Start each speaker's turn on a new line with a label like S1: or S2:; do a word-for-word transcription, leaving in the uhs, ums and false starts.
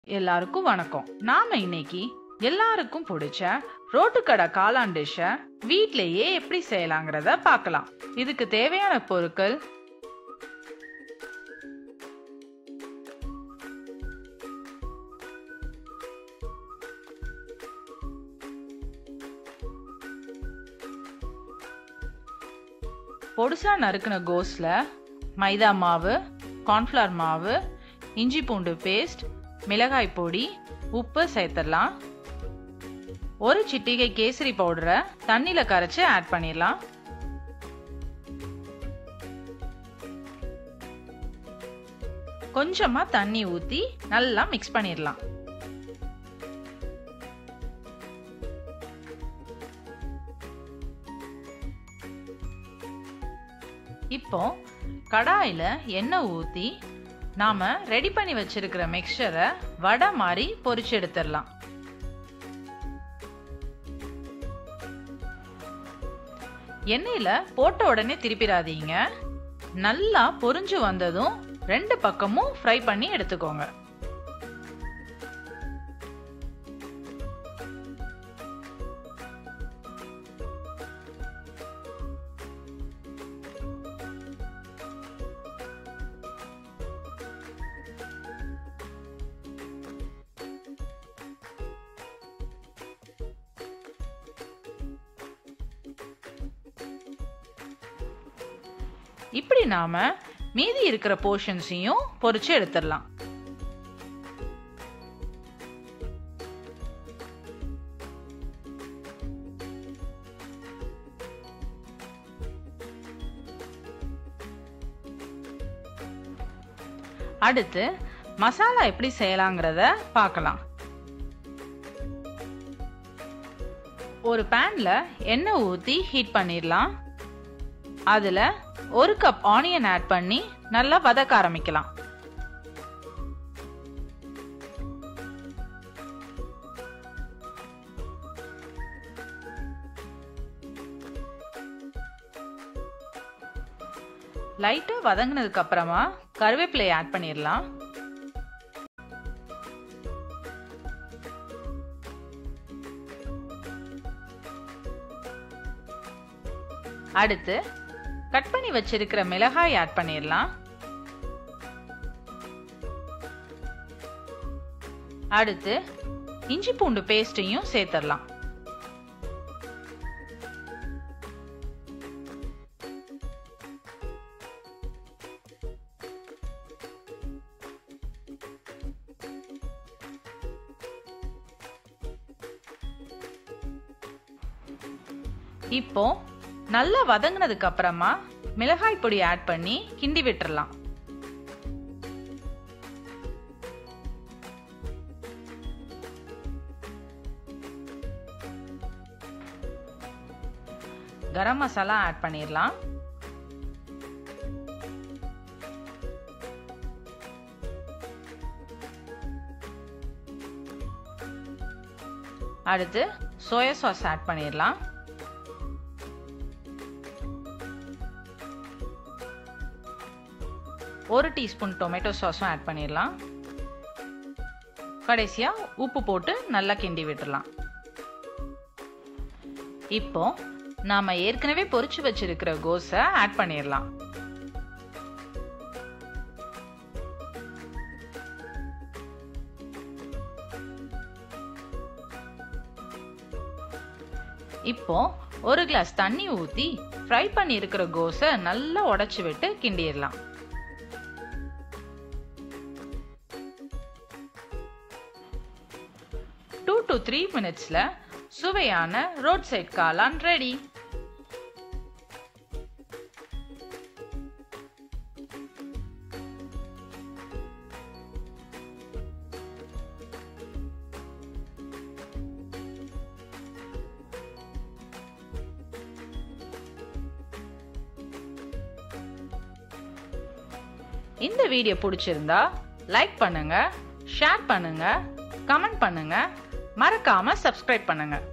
S1: எல்லாருக்கும் வணக்கம். நாம இன்னைக்கு எல்லாருக்கும் பிடிச்ச ரோட்டுக்கடை காளான் டிஷ்ஷை வீட்லயே எப்படி செய்யலாங்கிறத பார்க்கலாம். இதுக்கு தேவையான பொருட்கள்: பொடுசா நறுக்கின கோஸ்ல மைதா மாவு, கார்ன்ஃப்ளவர் மாவு, இஞ்சி பூண்டு பேஸ்ட், மிளகாய் பொடி, உப்பு சேர்த்துடலாம். ஒரு சிட்டிகை கேசரி பவுடரை தண்ணியில கரைச்சு ஆட் பண்ணிடலாம். கொஞ்சமா தண்ணி ஊத்தி நல்லா மிக்ஸ் பண்ணிடலாம். இப்போ கடாயில எண்ணெய் ஊத்தி நாம ரெடி பண்ணி வச்சிருக்கிற மிக்சரை வடை மாதிரி பொரிச்சு எடுத்துடலாம். எண்ணெயில போட்ட உடனே திருப்பிடாதீங்க. நல்லா பொரிஞ்சு வந்ததும் ரெண்டு பக்கமும் ஃப்ரை பண்ணி எடுத்துக்கோங்க. இப்படி நாம மீதி இருக்கிற போர்ஷன்ஸையும் பொரிச்சு எடுத்துடலாம். அடுத்து மசாலா எப்படி செய்யலாங்கிறத பார்க்கலாம். ஒரு பேன்ல எண்ணெய் ஊத்தி ஹீட் பண்ணிடலாம். அதுல ஒரு கப் ஆனியன் ஆட் பண்ணி நல்லா வதக்க ஆரம்பிக்கலாம். லைட்டா வதங்கினதுக்கு அப்புறமா கருவேப்பிலை ஆட் பண்ணிடலாம். அடுத்து கட் பண்ணி வச்சிருக்கிற மிளகாய் ஆட் பண்ணிடலாம். அடுத்து இஞ்சி பூண்டு பேஸ்டையும் சேர்த்துடலாம். இப்போ நல்லா வதங்கினதுக்கு அப்புறமா மிளகாய் பொடி ஆட் பண்ணி கிண்டி விட்டுறலாம். கரம் மசாலா ஆட் பண்ணிடலாம். அடுத்து சோயா சாஸ் ஆட் பண்ணிடலாம். ஒரு டீஸ்பூன் டொமேட்டோ சாஸும் ஆட் பண்ணிடலாம். கடைசியா உப்பு போட்டு நல்லா கிண்டி விட்டுறலாம். இப்போ நாம ஏற்கனவே பொரிச்சு வச்சிருக்கிற கோஸை ஆட் பண்ணிடலாம். இப்போ ஒரு கிளாஸ் தண்ணி ஊத்தி ஃப்ரை பண்ணி இருக்கிற கோஸை நல்லா உடைச்சு விட்டு கிண்டிடலாம். டூ டு த்ரீ மினிட்ஸ்ல சுவையான ரோட் சைட் காளான் ரெடி. இந்த வீடியோ பிடிச்சிருந்தா லைக் பண்ணுங்க, ஷேர் பண்ணுங்க, கமெண்ட் பண்ணுங்க, மறக்காம சப்ஸ்கிரைப் பண்ணுங்க.